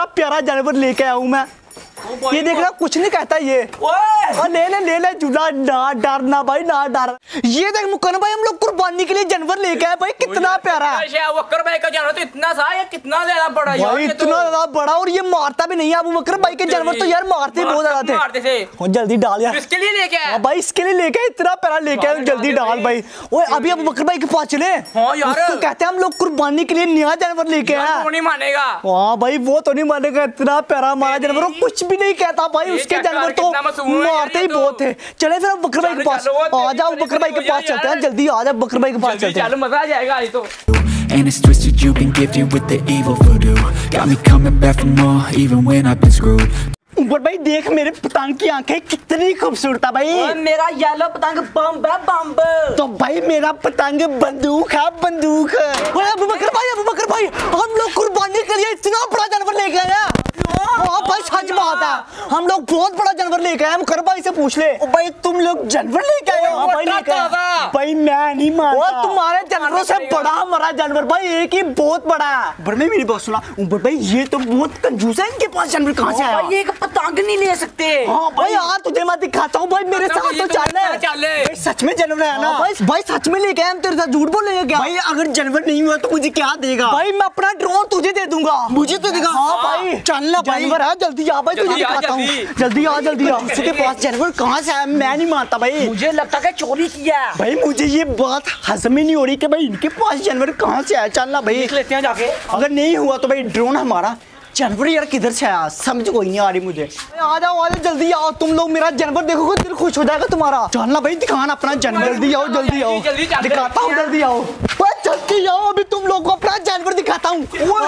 इतना प्यारा जानवर लेके आया हूँ मैं। ये देखना कुछ नहीं कहता ये। और ले ले जुदा, ना डर ना भाई, ना डर। ये देख मुकन भाई, हम लोग कुर्बानी के लिए जानवर लेके आए भाई, कितना प्यारा। बकर भाई का जानवर तो इतना सा है, कितना ज्यादा बड़ा भाई, इतना ज्यादा बड़ा, और ये मारता भी नहीं है। अबू बकर भाई के जानवर तो यार मारते बहुत ज्यादा थे। जल्दी डाल यार, इसके लिए लेके आया भाई, इसके लिए लेके इतना प्यारा लेके आए, जल्दी डाल भाई। ओए अभी अबू बकर भाई के पास चले। उसको कहते हैं हम लोग कुर्बानी के लिए नया जानवर लेके आए। वो नहीं मानेगा। हाँ भाई, वो तो नहीं मानेगा, इतना प्यारा हमारा जानवर, कुछ भी नहीं कहता भाई। उसके जानवर तो मारते ही बहुत थे। चले फिर बकर भाई के पास आ जाओ, बकर भाई के पास चलते हैं, जल्दी आ जाओ, बकर भाई के पास चलते हैं। मजा आ जाएगा आज तो। And it's twisted, you've been gifted with the evil voodoo. Got me coming back for more, even when I've been screwed. ऊपर भाई देख मेरे पतंग की आंखें कितनी खूबसूरत है भाई। मेरा येलो पतंग बम है, बम। तो भाई मेरा पतंग बंदूक है, बंदूक। अबू बकर भाई हम लोग कुर्बानी के लिए इतना बड़ा जानवर लेके आए हैं। हाँ भाई, सच बात है, हम लोग बहुत बड़ा जानवर लेके आए। मुकर भाई से पूछ ले। भाई तुम लोग जानवर लेके आए हो? भाई लेके आए। भाई मैं नहीं मानता, तुम्हारे जानवरों से बड़ा हमारा जानवर भाई एक ही बहुत बड़ा है। पर मेरी बात सुना ऊपर भाई, ये तो बहुत कंजूस है, इनके पास जानवर कहाँ से आया? भाई एक पतंग नहीं ले सकते। हाँ भाई यार, तुझे मैं दिखाता हूँ भाई, मेरे साथ तो चल। सच में जानवर है ना? भाई सच में लेके आए हम, तेरे साथ झूठ बोलेंगे क्या? भाई अगर जानवर नहीं हुआ तो मुझे क्या देगा? भाई मैं अपना ड्रोन तुझे दे दूंगा। मुझे तो देगा? हाँ भाई चलना भाई, जानवर है, जल्दी आ भाई, तुझे दिखाता हूँ। जल्दी आ। उसके पास जानवर कहाँ से आया? मैं नहीं मानता भाई, मुझे लगता है चोरी किया। भाई मुझे ये बात हजम ही नहीं हो रही कि भाई इनके पास जानवर कहाँ से आया। चलना भाई, देख लेते हैं जाके। अगर नहीं हुआ तो भाई ड्रोन हमारा। जानवर यार किधर से आया, समझ कोई नहीं आ रही मुझे। आ जाओ जल्दी आओ, तुम लोग मेरा जानवर देखोगे दिल खुश हो जाएगा तुम्हारा। चलना भाई, दिखाना अपना जानवर। जल्दी आओ दिखाता हूँ, जल्दी आओ, जल्दी आओ, अभी तुम लोग को अपना जानवर दिखाता हूँ।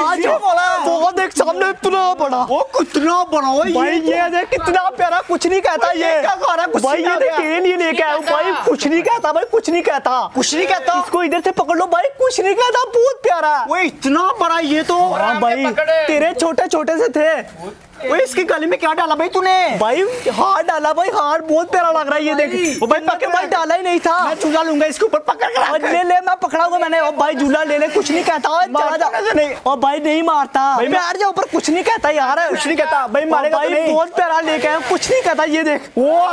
वो देख सामने इतना बड़ा, वो कितना बड़ा भाई, ये देख कितना प्यारा, कुछ नहीं कहता ये भाई। ये देख नहीं लेके आया भाई, कुछ नहीं कहता भाई, कुछ नहीं कहता। इसको इधर से पकड़ लो भाई, कुछ नहीं कहता, बहुत प्यारा। वो इतना बड़ा ये तो। हाँ भाई, तेरे छोटे से थे। वो इसके गले में क्या डाला भाई तूने? भाई हार डाला भाई, हार बहुत प्यारा लग रहा है ये देख। वो भाई पकड़ भाई, डाला ही नहीं था। मैं झूला लूंगा इसके ऊपर, पकड़ ले मैं पकड़ाऊंगा मैंने। और भाई झूला ले ले, कुछ नहीं कहता। और भाई नहीं मारता भाई, मैं हार जाऊं ऊपर, कुछ नहीं कहता यार, कुछ नहीं कहता भाई, मारेगा भाई, बहुत प्यारा लेके आया, कुछ नहीं कहता ये देख।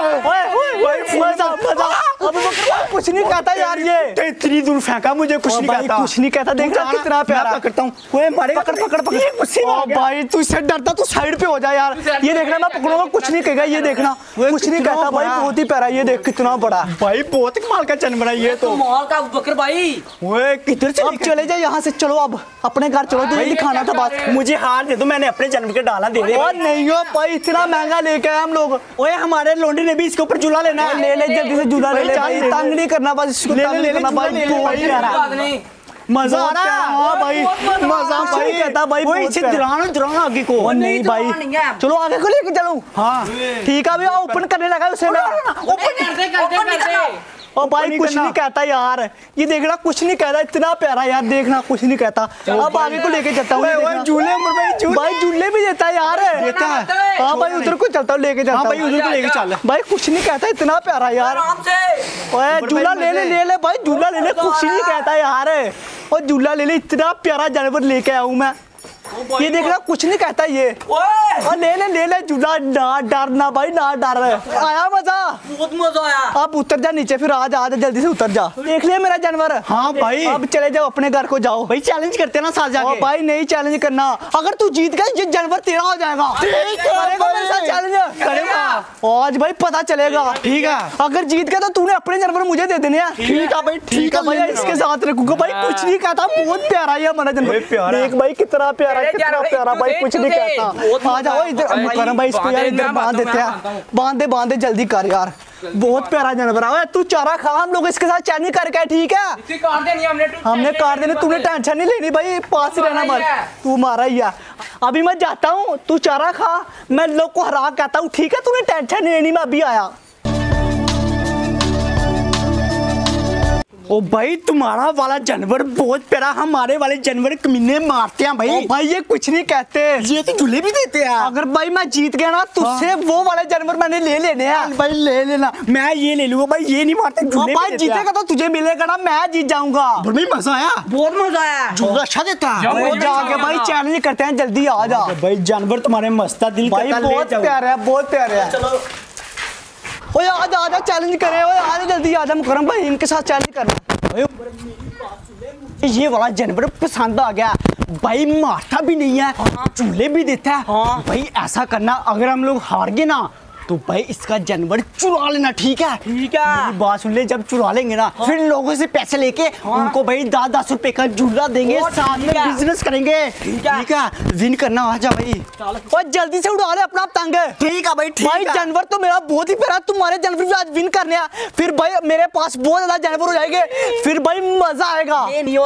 मजा, कुछ नहीं कहता यार, ये इतनी दूर फेंका मुझे, कुछ नहीं कहता। देख कितना प्यारा, पकड़ता हूँ, पकड़ भाई, तू इससे डरता, तू साइड पे हो जा यार। ये देखना मैं पकड़ूंगा, कुछ नहीं कहेगा, ये देखना कुछ नहीं कहता भाई, बहुत ही प्यारा। ये देख कितना बड़ा भाई, बहुत कमाल का जानवर है ये तो। माल का बकर भाई, ओए किधर से चले जाए यहाँ से, चलो अब अपने घर चलो, तुझे दिखाना था बात। मुझे हार दे दो, मैंने अपने जानवर के डाला दे दे। और नहीं हो भाई, इतना महंगा लेके आए हम लोग। ओए हमारे लोंडी ने भी इसके ऊपर झूला लेना है। ले जल्दी से झूला ले, तंग नहीं करना बस, इसको ले लेना भाई, मजा आ रहा है भाई, मजा भाई कहता भाई, वो इसे दिलाना आगे को। नहीं भाई, चलो आगे को लेके चलो। हाँ ठीक है, अभी ओपन करने लगा उसे मैं। और भाई कुछ नहीं कहता यार, ये देखना कुछ नहीं कहता, इतना प्यारा यार, देखना कुछ नहीं कहता। अब आगे को लेके चलता हूँ, झूले भाई, झूले भी देता है यार, देता है। हाँ भाई उधर को चलता हूँ, लेके चलता भाई, उधर को लेके चल भाई, कुछ नहीं कहता, इतना प्यारा यार। झूला ले ले भाई, झूला ले ले, कुछ नहीं कहता यार। और झूला ले ले, इतना प्यारा जानवर लेके आया हूँ मैं। ये देखना कुछ नहीं कहता ये। और ले ले झूला, ना डर ना भाई, ना डर। आया मजा, बहुत मजा आया। अब उतर जा नीचे, फिर आ जा जल्दी से उतर जा। देख लिया मेरा जानवर? हाँ भाई, अब चले जाओ अपने घर को जाओ भाई। चैलेंज करते हैं ना साथ जाके? भाई नहीं चैलेंज करना, अगर तू जीत गया ये जानवर तेरा हो जाएगा। करेगा मेरे साथ चैलेंज? करेगा आज भाई, पता चलेगा। ठीक है, अगर जीत गया तो तूने अपने जानवर मुझे दे देने हैं। ठीक है भाई, ठीक है भाई, इसके साथ रखूंगा भाई, कुछ नहीं कहता, बहुत प्यारा है हमारा जानवर। देख भाई कितना प्यारा, कितना प्यारा भाई, कुछ नहीं कहता। आ जाओ इधर करम भाई, इसको यार इधर बांध देते हैं, बांध दे जल्दी कर यार, बहुत प्यारा जानवर है। तू चारा खा, हम लोग इसके साथ चैलेंज करके, ठीक है? हमने काट देने, तूने टेंशन नहीं लेनी भाई, पास ही रहना मत, तू मारा ही है। अभी मैं जाता हूँ, तू चारा खा, मैं लोग को हरा कहता हूँ, ठीक है? तूने टेंशन नहीं लेनी, मैं अभी आया। ओ भाई तुम्हारा वाला जानवर बहुत प्यारा, हमारे वाले जानवर कमीने मारते हैं भाई। ओ भाई ये कुछ नहीं कहते, ये तो झूले भी देते हैं। अगर भाई मैं जीत गया ना तुझसे वो वाले जानवर मैंने ले लेने हैं। भाई ले लेना, मैं ये ले लूंगा भाई, ये नहीं मारते झूले। भाई जीतेगा तो तुझे मिलेगा ना, मैं जीत जाऊंगा। भाई मजा आया, बहुत मजा आया। झूला अच्छा देता है। जाके भाई चैलेंज करते हैं, जल्दी आ जा भाई। जानवर तुम्हारे मस्ता दिल भाई बहुत प्यारा है, बहुत प्यारा है। चलो ओए आजा चैलेंज करें, ओए आजा जल्दी आजा मुकरम भाई, इनके साथ चैलेंज करना। ये वाला जानवर पसंद आ गया भाई, मारता भी नहीं है, चूल्हे भी देता है। भाई ऐसा करना, अगर हम लोग हार गए ना तो भाई इसका जानवर चुरा लेना, ठीक है? ठीक है। मेरी बात सुन ले, जब चुरा लेंगे ना फिर लोगों से पैसे लेके उनको भाई 10-10 रुपए का झूला देंगे, साथ में बिजनेस करेंगे। ठीक है, विन करना। आ जा भाई और जल्दी से उड़ा ले अपना पतंग। ठीक है भाई, भाई जानवर तो मेरा बहुत ही प्यारा, तुम्हारे जानवर भी आज विन करने हैं, फिर भाई मेरे पास बहुत ज्यादा जानवर हो जाएंगे, फिर भाई मजा आएगा। ये नहीं हो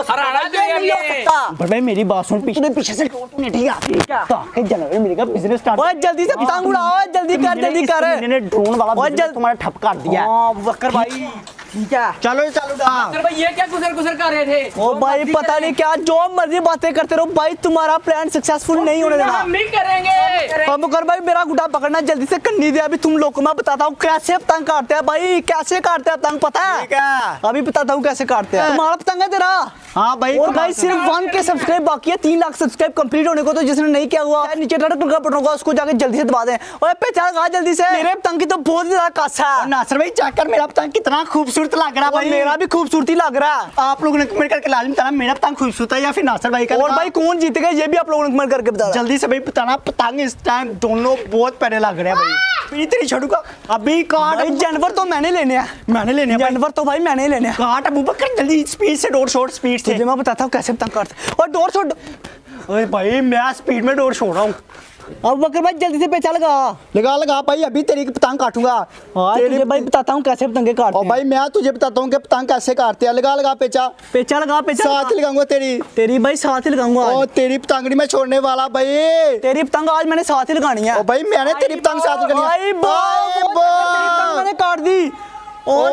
सकता भाई मेरी बात सुन, पीछे से ठीक है, जानवर मिलेगा, बिजनेस स्टार्ट। जल्दी से पतंग उड़ाओ, जल्दी कर मैंने ड्रोन वाला और जल्दी तुम्हारा ठप कर दिया। बकर भाई ठीक है, चलो बकर भाई ये क्या गुजर कर रहे थे? ओ भाई पता नहीं क्या, जो मर्जी बातें करते रहो भाई, तुम्हारा प्लान सक्सेसफुल नहीं होने देना। हम नहीं करेंगे। बकर भाई मेरा गुड्डा पकड़ना जल्दी से, करनी दे अभी तुम लोग को मैं बताता हूँ कैसे पतंग काटते हैं भाई, कैसे काटते हैं पतंग, पता है? अभी बताता हूँ कैसे काटते हैं। तुम्हारा पतंग है तेरा? हाँ भाई। और भाई सिर्फ 1K सब्सक्राइब बाकी है, 3 लाख सब्सक्राइब कंप्लीट होने को, तो जिसने नहीं किया हुआ नीचे बटन होगा उसको जाके जल्दी से दबा दें। और पहचान कहा जल्दी से, मेरे पतंग की तो बहुत ज्यादा कासा है। नासर भाई चेक कर मेरा पतंग कितना खूबसूरत लग रहा है भाई, मेरा भी खूबसूरती लग रहा है। आप लोगों ने कमेंट करके लाजमी बताना मेरा पतंग खूबसूरत है या फिर नासर भाई का। और भाई कौन जीतेगा ये भी आप लोगों ने कमेंट करके बताना जल्दी से भाई, बताना। पतंग इस टाइम दोनों बहुत प्यारे लग रहे हैं भाई, इतनी छोड़ूंगा अभी काट। जानवर तो मैंने लेने हैं, जानवर तो भाई मैंने लेने हैं। काट अबू बकर जल्दी, स्पीड से, डोर शॉट स्पीड से। मैं बताता हूँ कैसे पतंग काटते। और डोर शॉट, ओए भाई मैं स्पीड में डोर छोड़ रहा हूँ। अब बकर भाई जल्दी से पेचा लगा भाई, अभी तेरी पतंग काटूंगा। तुझे भाई बताता हूँ कैसे पतंगे काटते हैं। भाई मैं तुझे बताता हूँ कि पतंग कैसे काटते हैं। लगा पेचा लगा, साथ लगाऊंगा तेरी भाई, साथ ही लगाऊंगा। और तेरी पतंग नहीं मैं छोड़ने वाला भाई, तेरी पतंग आज मैंने साथ ही लगानी है। भाई मैंने तेरी पतंग साथ लगानी है, मैंने काट दी। और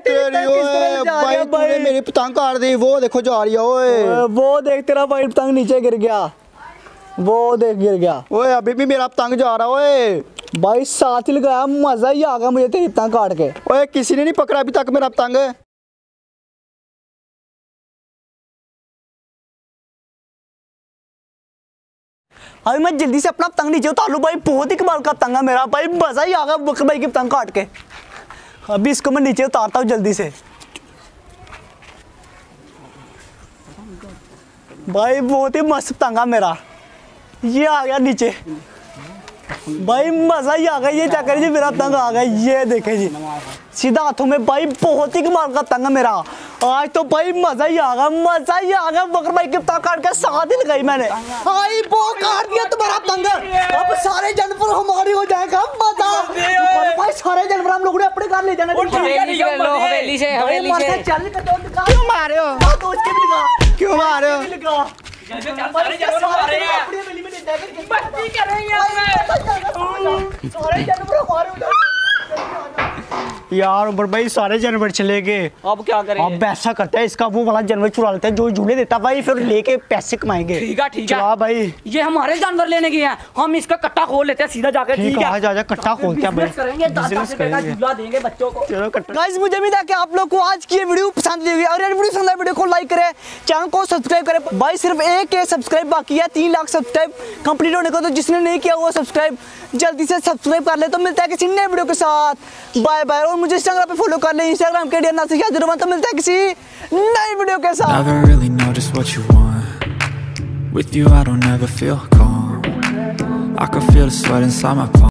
भाई तूने मेरी पतंग काट दी, वो देखो जा रही है। ओए वो देख तेरा भाई पतंग नीचे गिर गया, वो देख गिर गया। ओए अभी भी मेरा पतंग जा रहा है। ओए भाई साथ ही लगाया, मजा ही आ गया मुझे तेरी पतंग काट के। ओए किसी ने नहीं पकड़ा अभी तक मेरा पतंग। अभी मैं जल्दी से अपना पतंग नीचे उतार लूं भाई, बहुत ही कमाल का पतंग है मेरा भाई, मजा ही आ गया बकर भाई की पतंग काट के। अभी इसको मैं नीचे उतारता हूँ जल्दी से भाई, बहुत ही मस्त पतंग है मेरा, ये आ गया नीचे भाई, मजा ही आ गया। ये क्या करिए मेरा पतंग आ गया, ये देखे जी सीधा हाथों में भाई, बहुत ही कमाल का पतंग है मेरा आज तो भाई, मजा ही आ गया। बकर भाई की पतंग काट के साथ ही लगाई मैंने, भाई वो काट दिया तुम्हारा पतंग। अब सारे जानवर हमारे हो जाएगा, मजा भाई, सारे जानवर हम लोगों ने अपने घर ले जाना। हवेली से क्यों मारे हो, क्यों मारे हो? यार उमर भाई सारे जानवर चले गए, अब क्या करें? अब ऐसा करते हैं, इसका वो वाला जानवर चुरा लेते हैं जो झूले देता भाई, फिर लेके पैसे कमाएंगे। ठीक है चला भाई, ये हमारे जानवर लेने गए हैं, हम इसका कट्टा खोल लेते हैं सीधा जाके। ठीक है, जा कट्टा खोलते हैं भाई, बिजनेस करेंगे, झूला देंगे बच्चों को। चलो कट्टा। गाइस मुझे भी था कि आप लोग को आज की ये वीडियो पसंद लगी, और यार वीडियो पसंद आए वीडियो को लाइक करें, चैनल को सब्सक्राइब करें भाई, सिर्फ 1K सब्सक्राइब बाकी है, 3 लाख सब्सक्राइब कंप्लीट होने को, तो जिसने नहीं किया हुआ सब्सक्राइब जल्दी से सब्सक्राइब कर ले। तो मिलता है किसी नए वीडियो के साथ, बाय बाय। और मुझे इंस्टाग्राम पे फॉलो कर ले, इंस्टाग्राम के DNR से जरूर। तो मिलता है किसी नई वीडियो के साथ। Never really know just what you want. With you I don't ever feel calm. I can feel the sweat inside my palms.